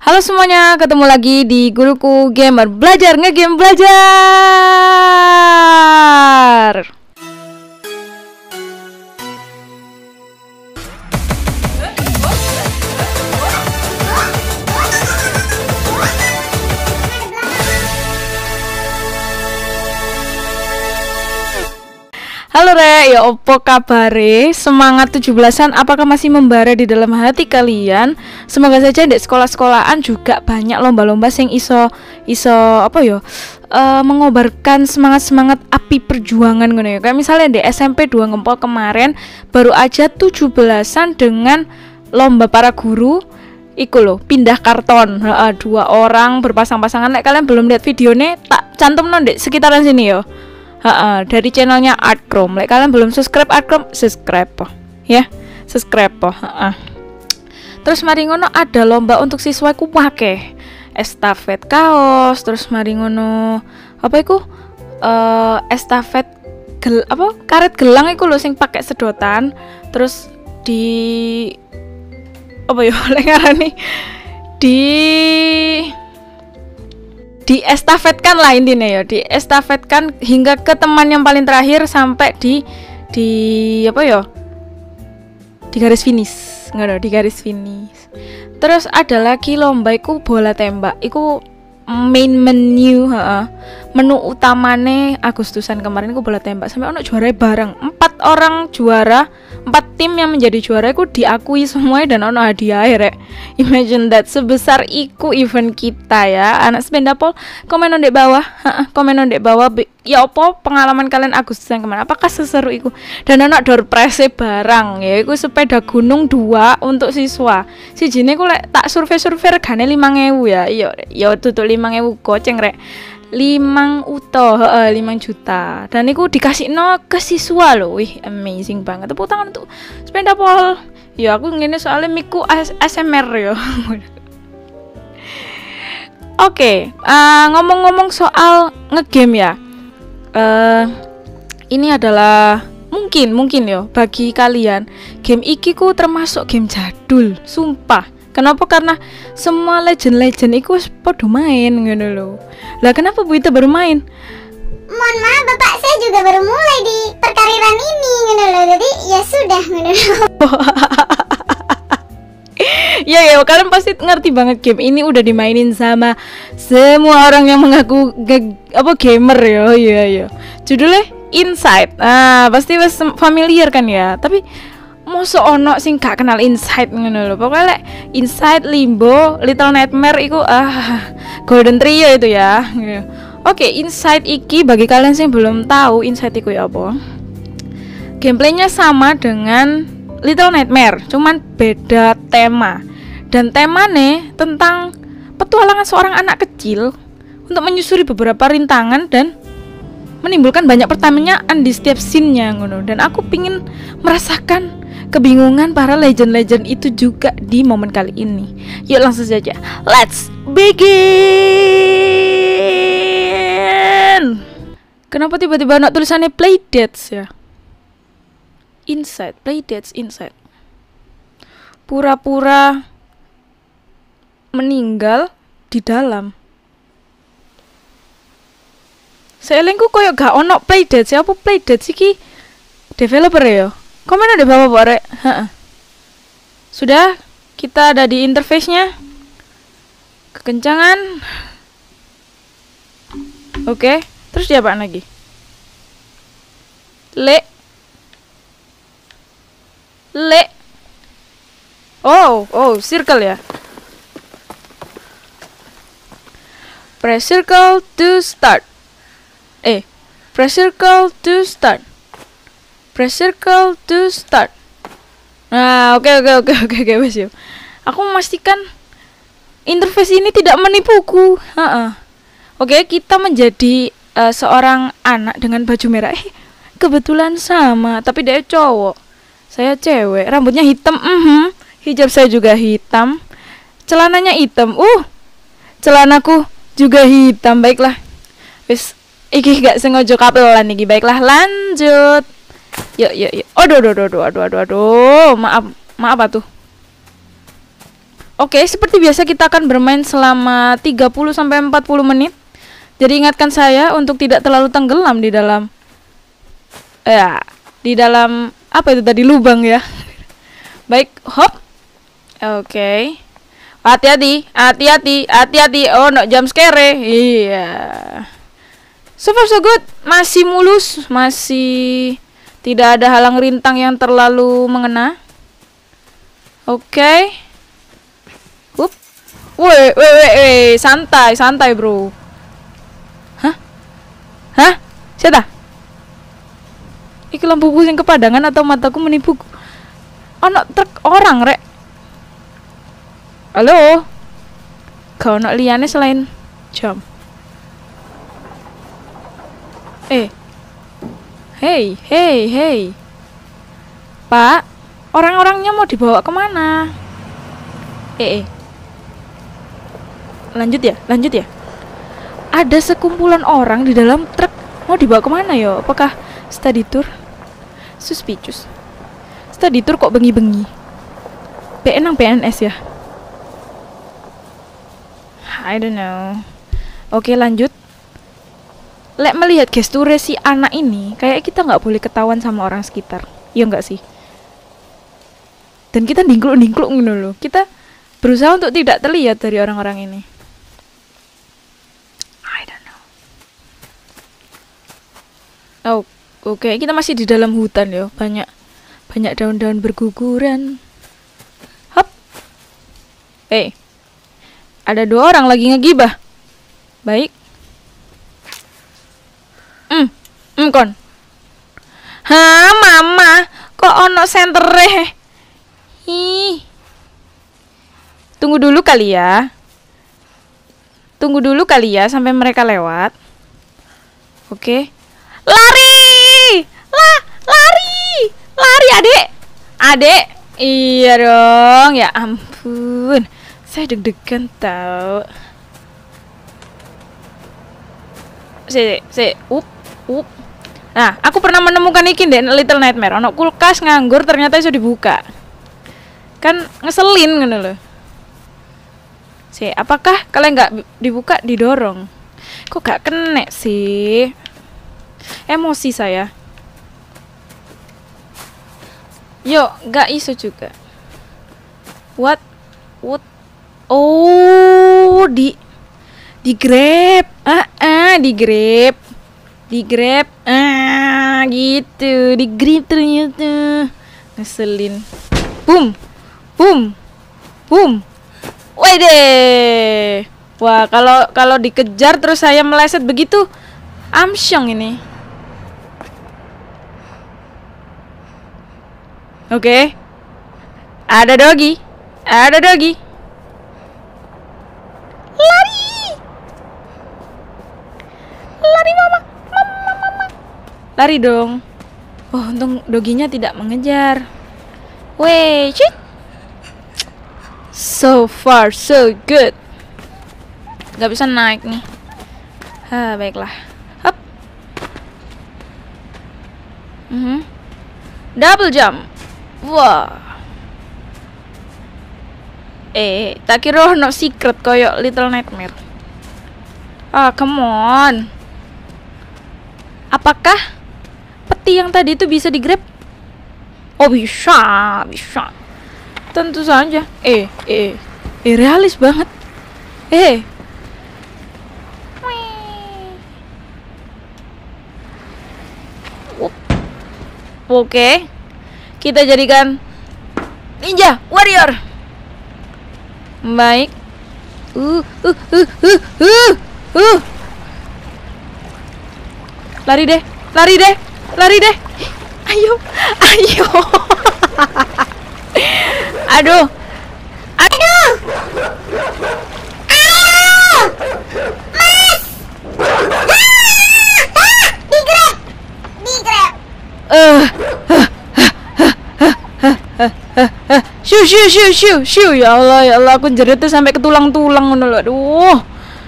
Halo semuanya, ketemu lagi di Guruku Gamer. Belajar ngegame belajar. Halo Re, ya opo kabare? Semangat 17-an apakah masih membara di dalam hati kalian? Semoga saja di sekolah-sekolahan juga banyak lomba-lomba yang iso apa ya? Mengobarkan semangat api perjuangan ngono ya. Kayak misalnya di SMP 2 Ngempol kemarin baru aja 17-an dengan lomba para guru. Iku loh, pindah karton. 2 orang berpasang-pasangan. Nek kalian belum lihat videonya, tak cantum di sekitaran sini yo. Dari channelnya Artchrome. Like kalian belum subscribe Artchrome, subscribe ya, subscribe Terus mari ngono ada lomba untuk siswa ku pake estafet kaos, terus mari ngono apa iku estafet karet gelang iku lho sing pakai sedotan, terus di apa ya lengarane di estafetkan lah intinya ya, di estafetkan hingga ke teman yang paling terakhir sampai di apa ya, di garis finish, di garis finish. Terus ada lagi lomba iku bola tembak, iku main menu menu utamane Agustusan kemarin iku bola tembak, sampai ono juara bareng 4 orang juara, 4 tim yang menjadi juara iku diakui semuanya dan ono hadiah rek. Imagine that, sebesar iku event kita ya. Anak Spendapol, komen di bawah. Komen di bawah ya apa pengalaman kalian Agustusan kemarin? Apakah seseru iku? Dan ono door prize barang ya iku sepeda gunung 2 untuk siswa. Sijine ku lek tak survei regane 5.000 ya. Iya tutuk 5.000 goceng rek. 5 juta. Dan iku dikasih ke siswa loh. Wih, amazing banget. Tepuk tangan untuk Spendapol. Ya aku ngene soalnya miku ASMR ya. Oke, ngomong-ngomong soal ngegame ya. Ini adalah mungkin ya bagi kalian game iki ku termasuk game jadul, sumpah. Kenapa? Karena semua legend iku wis padha main ngono lho. Lah kenapa Bu Ita baru main? Mohon maaf Bapak, saya juga baru mulai di perkariran ini ngono lho. Jadi ya sudah ngono lho. Ya, kalian pasti ngerti banget game ini udah dimainin sama semua orang yang mengaku gamer ya. Iya. Judulnya Inside. Pasti familiar kan ya. Tapi mosok ono sing gak kenal Inside ngono lho. Pokoknya Inside, Limbo, Little Nightmare iku Golden Trio itu ya. Oke, Inside iki bagi kalian yang belum tahu Inside iku ya apa? Gameplaynya sama dengan Little Nightmare, cuman beda tema. Dan temanya tentang petualangan seorang anak kecil untuk menyusuri beberapa rintangan dan menimbulkan banyak pertanyaan di setiap scene-nya ngono. Dan aku pingin merasakan kebingungan para legend itu juga di momen kali ini. Yuk langsung saja, let's begin. Kenapa tiba-tiba ada tulisannya Playdates ya? Inside, Playdates Inside. Pura-pura meninggal di dalam. Seelengku koyo gak ono Playdates ya, apa Playdates iki developer ya? Komen ada bawah Rek. Sudah, kita ada di interface-nya. Kekencangan. Oke, terus dia apaan lagi? Le. Oh, circle ya. Press circle to start. Press circle to start. Press circle to start. Nah, oke, wes yuk. Aku memastikan interface ini tidak menipuku. Oke, kita menjadi seorang anak dengan baju merah. Kebetulan sama, tapi dia cowok. Saya cewek, rambutnya hitam. Hijab saya juga hitam. Celananya hitam. Celanaku juga hitam. Baiklah. Wes, iki gak sengaja kapelan iki. Baiklah, lanjut. Yuk. Aduh. Maaf atuh. Oke, seperti biasa kita akan bermain selama 30 sampai 40 menit. Jadi ingatkan saya untuk tidak terlalu tenggelam di dalam apa itu tadi, lubang ya. Baik, hop. Oke. Hati-hati, hati-hati, hati-hati. Oh, no jump scare. Iya. So far so good. Masih mulus, masih tidak ada halang rintang yang terlalu mengena. Oke. Hup. Weh, santai, santai, bro. Hah? Siapa? Iki lampu pusing kepadangan atau mataku menipuku? Ono truk orang, rek. Halo? Kau ono liyane selain jam? Hey. Pak, orang-orangnya mau dibawa kemana? Lanjut ya. Ada sekumpulan orang di dalam truk, mau dibawa kemana yo? Apakah study tour? Suspicious. Study tour kok bengi-bengi? PN PNS ya? I don't know. Oke, lanjut. Lek melihat gesture si anak ini, kayak kita nggak boleh ketahuan sama orang sekitar. Iya nggak sih? Dan kita dingkluk-dingkluk gitu loh. Kita berusaha untuk tidak terlihat dari orang-orang ini. Oh, oke, kita masih di dalam hutan ya. Banyak daun-daun berguguran. Hop. Ada 2 orang lagi ngegibah. Baik. Kon. Mama, kok ono sentere? Tunggu dulu kali ya sampai mereka lewat. Oke. Lari, adik. Iya dong, ya ampun, saya deg-degan tau. Up. Nah, aku pernah menemukan iki deh, Little Nightmare. Ono kulkas nganggur ternyata iso dibuka. Kan ngeselin ngono lho. Apakah kalian nggak dibuka didorong? Kok gak kena sih? Emosi saya. Yo, gak iso juga. What? Oh, di grab. Di grab. Gitu. Di grab ternyata. Ngeselin. Boom. Wede. Wah, kalau dikejar terus saya meleset begitu, amsyong ini. Oke. Ada doggy. Lari mama. Lari dong. Oh, untung doginya tidak mengejar. Weh, shit. So far so good. Gak bisa naik nih. Baiklah. Hop. Double jump. Wah. Tak kira no secret koyo Little Nightmare. Come on. Apakah peti yang tadi itu bisa digrab? Oh, bisa. Tentu saja. Realis banget. Oke. Kita jadikan ninja warrior. Baik. Lari deh. Ayo. Aduh. Mas. Digrab. Shoo. Ya Allah, aku jeritnya sampai ke tulang-tulang ngono lho. Aduh.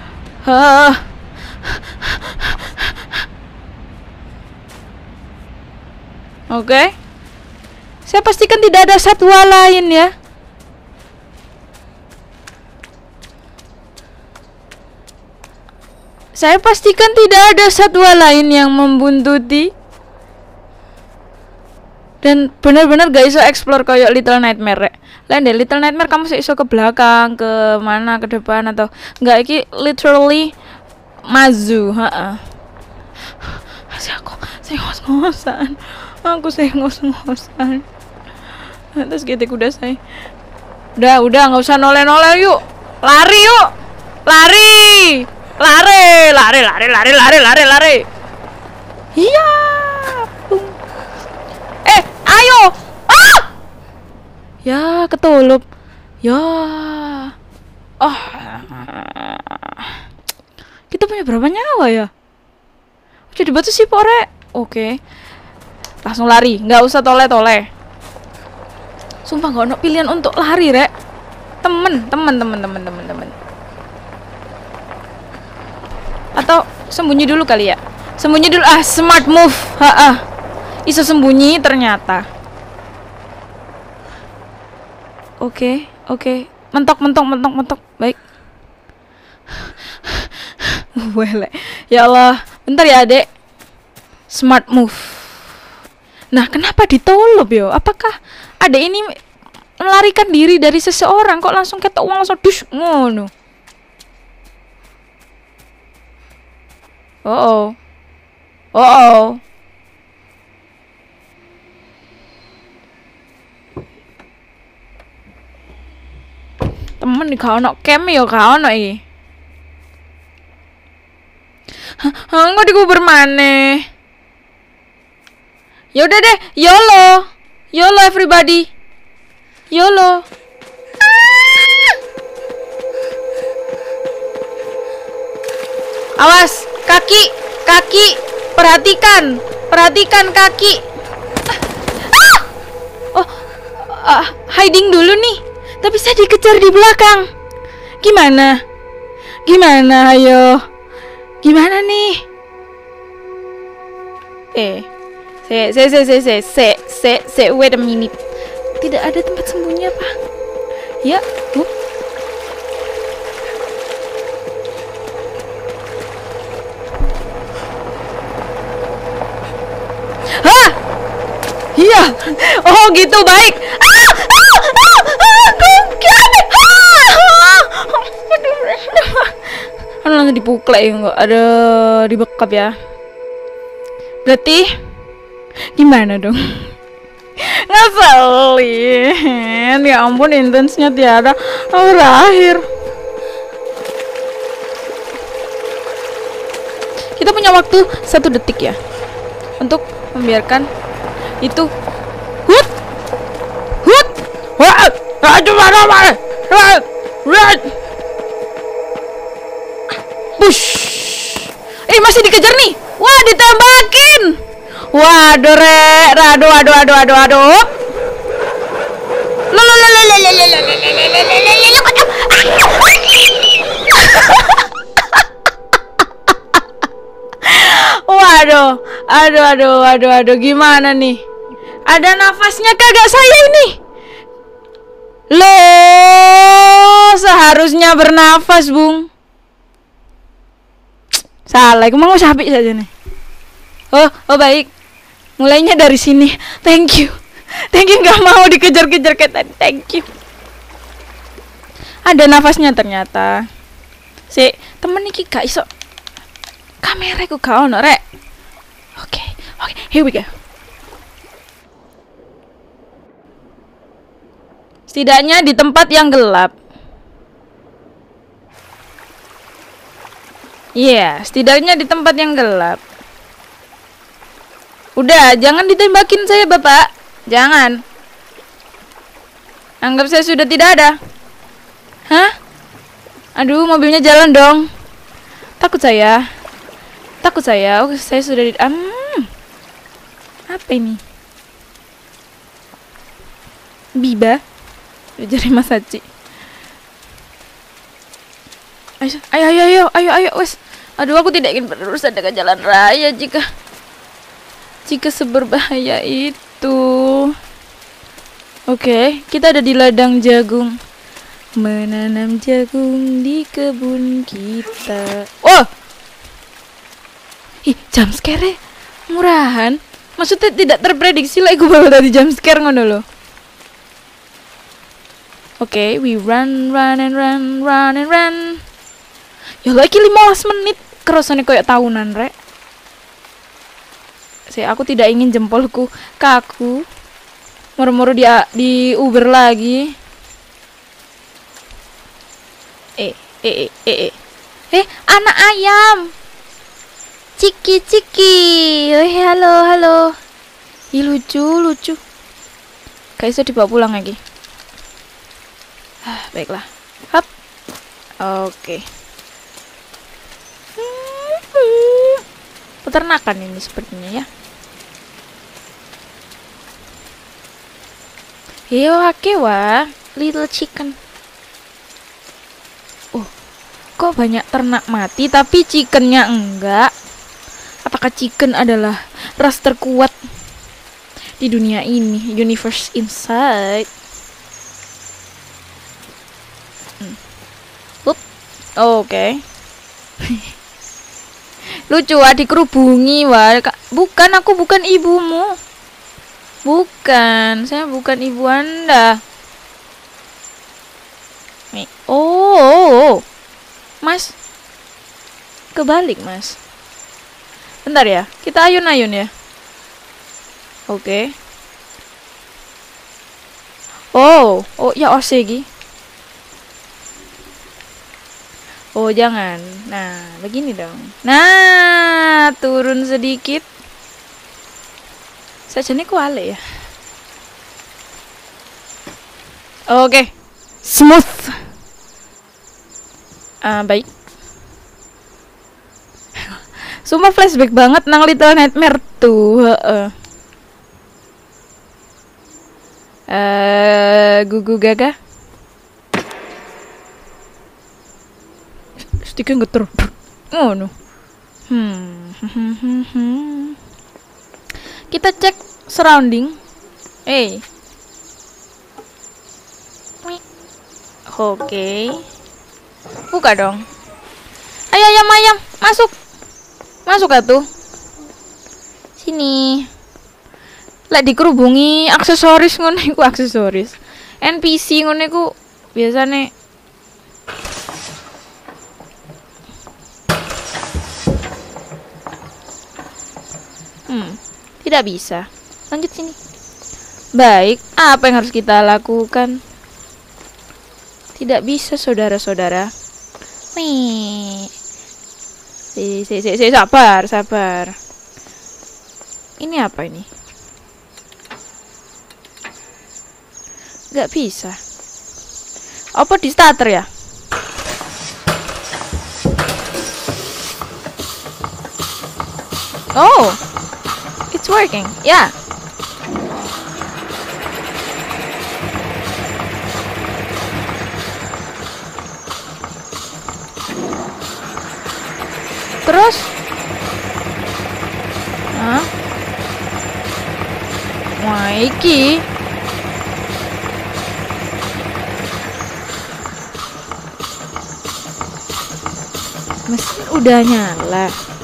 Oke. Saya pastikan tidak ada satwa lain ya. Saya pastikan tidak ada satwa lain yang membuntuti. Dan benar-benar gak iso explore kayak Little Nightmare. Lain deh, Little Nightmare kamu iso ke belakang, ke mana, ke depan atau enggak, iki literally maju, Saya ngos-ngosan. Aku saya ngos-ngosan. Terus gitu udah saya. Udah nggak usah noleh-noleh yuk. Lari yuk. Lari. Iya. Ayo. Ah! Ya, ketulup. Ya. Oh. Kita punya berapa nyawa ya? Jadi batu sih, Pore. Oke. Langsung lari, nggak usah toleh-toleh. Sumpah gak ada pilihan untuk lari, Rek. Temen. Atau sembunyi dulu kali ya. Sembunyi dulu. Smart move. Iso sembunyi ternyata. Oke. Mentok. Baik. Wele. Ya Allah. Bentar ya, Adek. Smart move. Nah, kenapa ditolop yo? Apakah Adek ini melarikan diri dari seseorang kok langsung ketok uang langsung dush ngono? Oh. Temen nih gak ono cam ya gak ono iki. Enggak dikubur maneh. Ya udah deh, YOLO everybody. YOLO. Awas, kaki, perhatikan kaki. Hiding dulu nih. Tapi saya dikejar di belakang. Gimana? Ayo. Gimana nih? Wait a minute. Tidak ada tempat sembunyi apa? Ya, Iya. Oh, gitu baik. Nanti dipuklek enggak ada dibekap ya. Berarti gimana dong? Ngeselin. Ya ampun, intensnya tiada berakhir. Kita punya waktu 1 detik ya untuk membiarkan itu push. Masih dikejar nih. Wah, ditembakin. Waduh, Rek. Aduh. Waduh, gimana nih? Ada nafasnya kagak saya ini? Loh, seharusnya bernafas, Bung. Salah, aku mau sapik saja nih. Oh baik. Mulainya dari sini. Thank you, gak mau dikejar-kejar kayak tadi. Thank you. Ada nafasnya ternyata. Si temen iki gak iso. Kameraku gak ono, Rek. Oke, here we go. Setidaknya di tempat yang gelap. Iya, setidaknya di tempat yang gelap. Udah, jangan ditembakin saya, Bapak. Jangan. Anggap saya sudah tidak ada. Hah? Aduh, mobilnya jalan dong. Takut saya. Oh, saya sudah di... Apa ini? Biba. Jari Mas Haji. Ayo, wes. Aduh, aku tidak ingin berurusan dengan jalan raya jika seberbahaya itu. Oke, kita ada di ladang jagung. Menanam jagung di kebun kita. Oh, Ih, jump scare murahan. Maksudnya tidak terprediksi lah, gue baru tadi jump scare ngono loh. Oke, we run and run. Ya lagi 15 menit kerasane kayak tahunan rek. Aku tidak ingin jempolku kaku. Moro-moro dia di Uber lagi. Anak ayam. Ciki. Halo. Ih, lucu. Kayak bisa dibawa pulang lagi. Baiklah. Hap. Oke. Peternakan ini sepertinya ya. Hewa, little chicken. Kok banyak ternak mati tapi chickennya enggak? Apakah chicken adalah ras terkuat di dunia ini? Universe inside. Oke. Lucu dikerubungi Bukan, aku bukan ibumu. Bukan, saya bukan ibu Anda. Oh. Mas, kebalik mas. Bentar ya, kita ayun-ayun ya. Oke. Oh ya Osegi. Oh jangan. Nah, begini dong. Nah, turun sedikit. Saja nih kuale ya. Oke. Smooth. Baik. Sumpah flashback banget nang Little Nightmare tuh. Gugu gaga. Stiker geter. Oh no. Kita cek surrounding. Oke. Buka dong. Ayo ayam, masuk. Masuk atuh. Sini. Lek dikerubungi aksesoris ngono iku aksesoris. NPC ngono iku biasane tidak bisa. Lanjut sini. Baik, apa yang harus kita lakukan? Tidak bisa, saudara-saudara. Sabar. Ini apa ini? Gak bisa. Apa di starter ya? Oh, it's working. Ya. Terus? Wah, iki. Mesin udah nyala.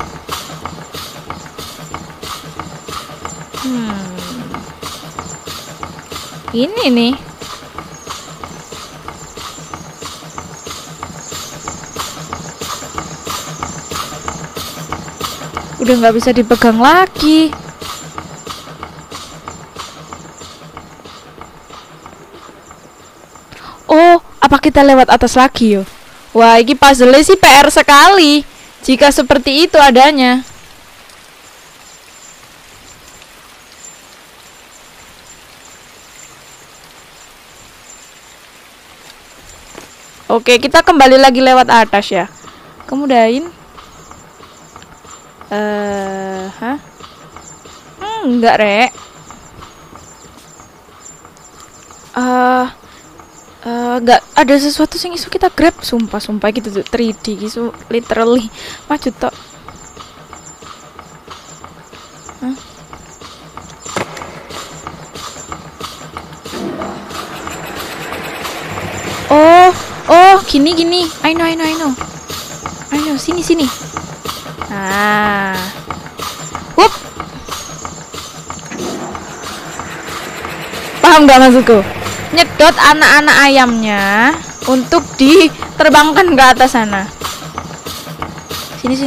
Ini nih. Udah nggak bisa dipegang lagi. Oh, apa kita lewat atas lagi yo? Wah, ini puzzle sih PR sekali. Jika seperti itu adanya. Oke, kita kembali lagi lewat atas ya. Kemudahin. Enggak, Rek. Enggak ada sesuatu yang isu kita grab, sumpah gitu tuh 3D gitu, literally maju tok. Oh, gini. I know. Ayo, sini. Nah, Hup. Paham gak maksudku? Nyedot anak-anak ayamnya untuk diterbangkan ke atas sana. Sini.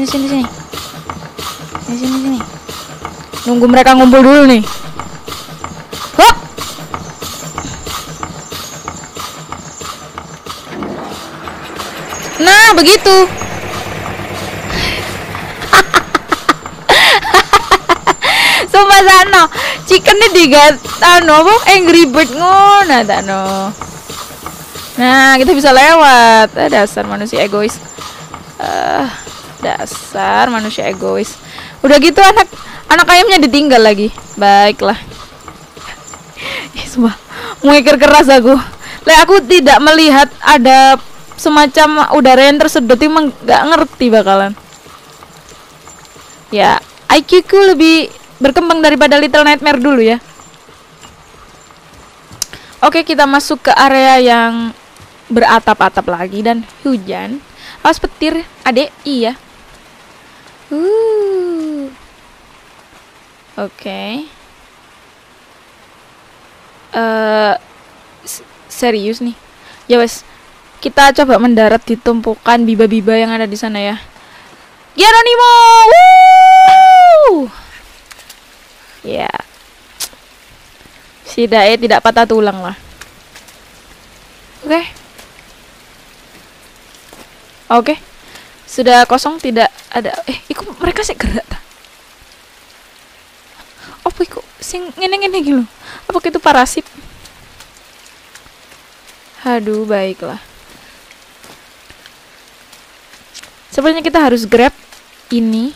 Sini. Nunggu mereka ngumpul dulu nih. Hop. Nah, begitu. Sumpah Sano, chickennya digatano apa Angry Bird ngono tano. Nah, kita bisa lewat. Dasar manusia egois. Dasar manusia egois. Udah gitu anak ayamnya ditinggal lagi. Baiklah. Sumpah, mengikir keras aku. Aku tidak melihat ada semacam udara yang tersedot, emang nggak ngerti bakalan. Ya, IQ ku lebih berkembang daripada Little Nightmare dulu ya. Oke, kita masuk ke area yang beratap-atap lagi dan hujan. Awas petir, adek. Iya. Oke. Serius nih. Ya wes, kita coba mendarat di tumpukan biba-biba yang ada di sana ya. Geronimo. Woo! Ya. Si Dae tidak patah tulang lah. Oke. Sudah kosong, tidak ada. Iku mereka sih gerak ta? Apa iku sing ngene-ngene gitu? Apa itu parasit? Aduh, baiklah. Sebenarnya kita harus grab ini.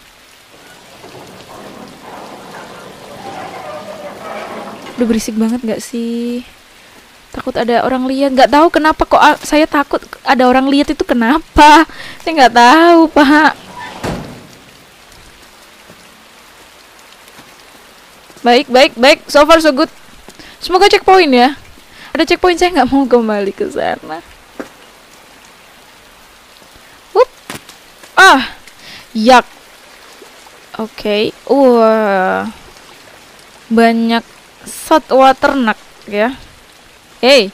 Udah berisik banget gak sih? Takut ada orang lihat. Gak tahu kenapa kok saya takut ada orang lihat itu kenapa. Saya gak tahu, Pak. Baik. So far so good. Semoga checkpoint ya. Ada checkpoint, saya nggak mau kembali ke sana. Yak. Oke. Wah. Banyak saltwater ternak ya. Hey.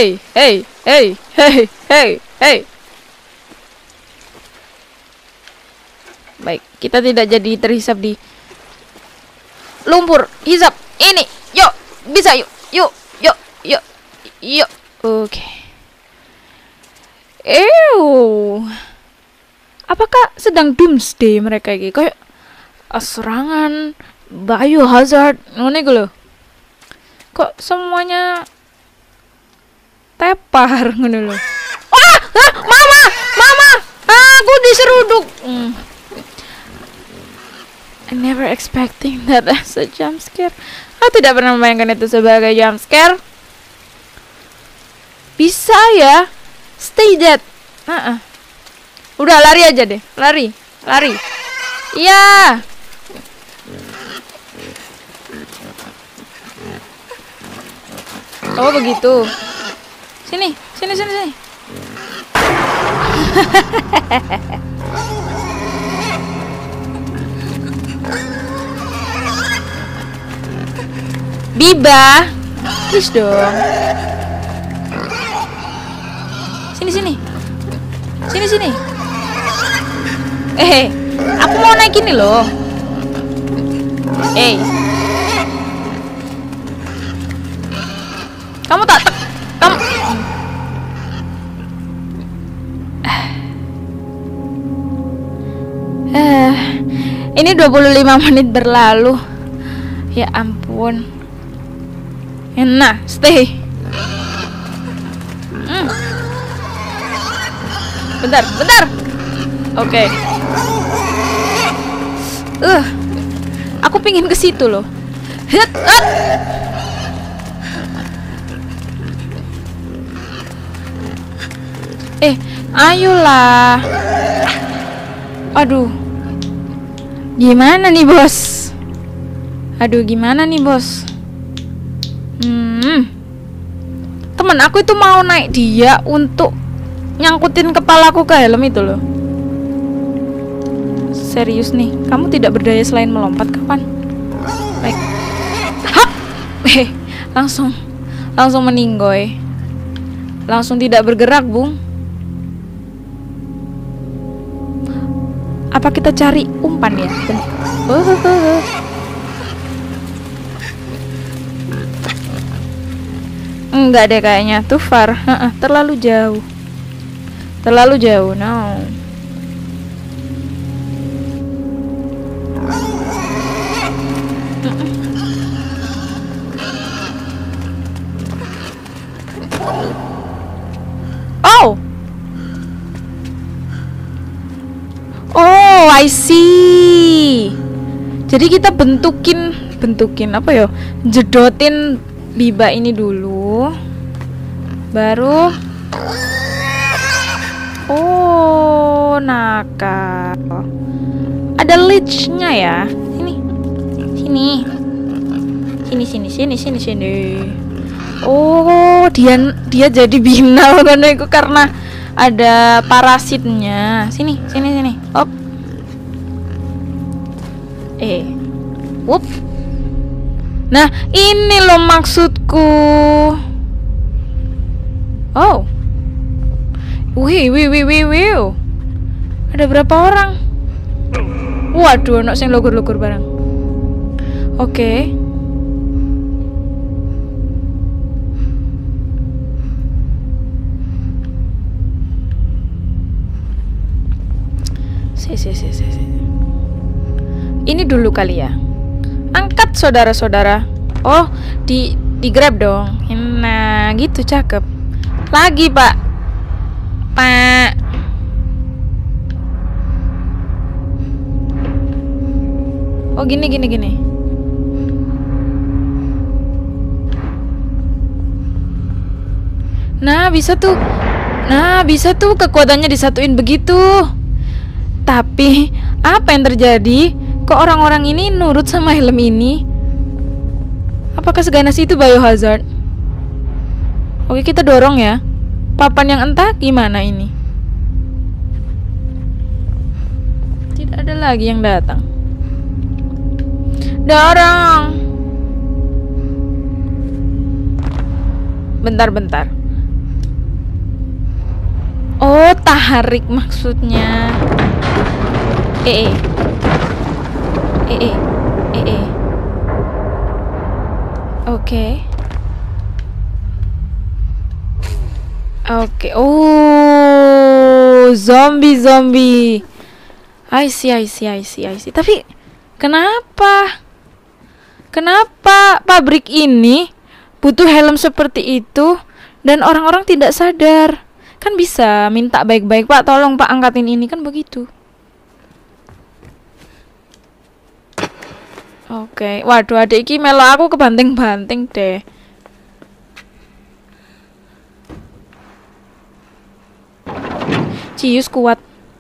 Baik, kita tidak jadi terhisap di lumpur. Hisap ini. Yuk, bisa yuk. Oke. Apakah sedang doomsday mereka ini? Kayak serangan biohazard ngene iku lho. Kok semuanya tepar ngono lho. Mama, aku diseruduk. I never expecting that as a jump scare. Aku tidak pernah membayangkan itu sebagai jump scare. Bisa ya. Stay dead. Udah lari aja deh. Lari. Iya. Oh begitu. Sini. Biba, please dong. Sini. Aku mau naik ini loh. Kamu tak kamu. Ini 25 menit berlalu. Ya ampun. Nah, stay. Bentar. Oke. Aku pingin ke situ loh. Ayolah. Aduh. Gimana nih, Bos? Temen aku itu mau naik dia untuk nyangkutin kepalaku ke helm itu loh. Serius nih, kamu tidak berdaya selain melompat kapan? Baik. Hap! Langsung meninggoy. Langsung tidak bergerak, Bung. Apa kita cari umpan ya? Enggak deh kayaknya, too far. Terlalu jauh. Terlalu jauh, no. Oh, I see. Jadi kita bentukin apa ya? Jedotin Biba ini dulu. Baru. Oh, nakal. Ada leech-nya ya. Sini. Oh, dia jadi binal karena ada parasitnya. Sini. Op. Wup. Nah, ini loh maksudku. Oh. Wih. Ada berapa orang? Waduh, anak sing lugur-lugur bareng. Oke. Ini dulu kali ya. Angkat saudara-saudara. Oh, di grab dong. Nah, gitu cakep. Lagi, Pak. Oh, gini. Nah, bisa tuh kekuatannya disatuin begitu. Tapi apa yang terjadi? Kok orang-orang ini nurut sama helm ini? Apakah seganas itu biohazard? Oke, kita dorong ya. Papan yang entah gimana ini. Tidak ada lagi yang datang. Dorong. Bentar. Oh, tarik maksudnya. Oke. Oh, zombie. I see. Tapi kenapa pabrik ini butuh helm seperti itu dan orang-orang tidak sadar? Kan bisa minta baik-baik, Pak, tolong Pak angkatin ini, kan begitu. Oke. Waduh, adik iki melo aku kebanting-banting deh. Cius kuat.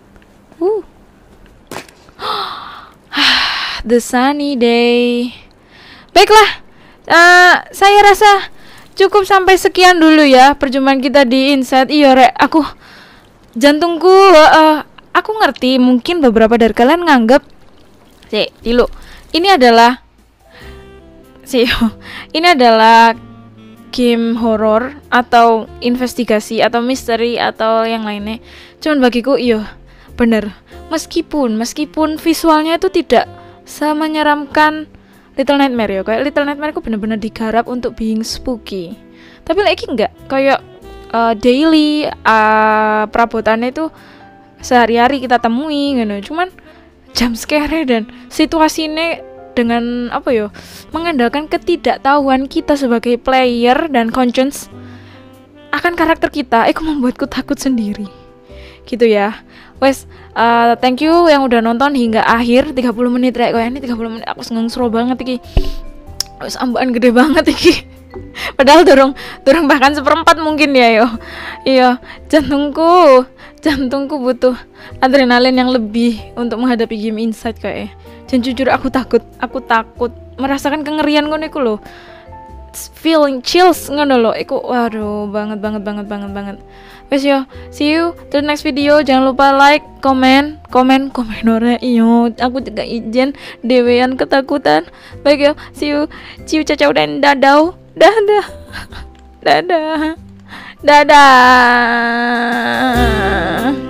The sunny day. Baiklah, saya rasa cukup sampai sekian dulu ya perjumpaan kita di Insight. Iya, Rek, jantungku, aku ngerti mungkin beberapa dari kalian nganggep ini adalah game horor atau investigasi atau misteri atau yang lainnya. Cuman bagiku iya, bener. Meskipun visualnya itu tidak semenyeramkan Little Nightmare ya. Kayak Little Nightmare aku bener-bener digarap untuk being spooky. Tapi lagi enggak kayak daily perabotannya itu sehari-hari kita temui gitu. Cuman jump scare dan situasinya dengan mengandalkan ketidaktahuan kita sebagai player dan conscience akan karakter kita, membuatku takut sendiri. Gitu ya. Wes, thank you yang udah nonton hingga akhir 30 menit rek. Kayak ini 30 menit aku seru banget iki. Wes ambukan gede banget iki. Padahal dorong bahkan 1/4 mungkin ya yo. Iya, jantungku butuh adrenalin yang lebih untuk menghadapi game Insight kayak. Dan jujur aku takut merasakan kengerian ngono iku lho. Feeling chills ngono lho. Iku waduh banget. Wes yo, see you to the next video. Jangan lupa like, komen ora iyo. Aku juga izin dewean ketakutan. Baik yo, see you. Ciu cacau dan dadau. Dadah. Dadah. Dadah.